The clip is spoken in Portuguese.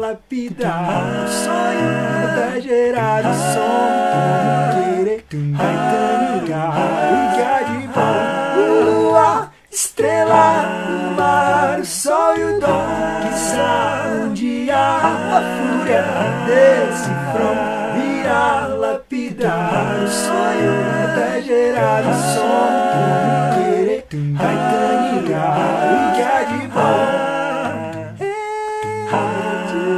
lapidar o sonho até gerar o som. Querer, Caetano, o que há de bom? Lua, estrela, o mar, o sol e o dom. Quizá um dia a fúria desse front virá lapidar o sonho até gerar o som.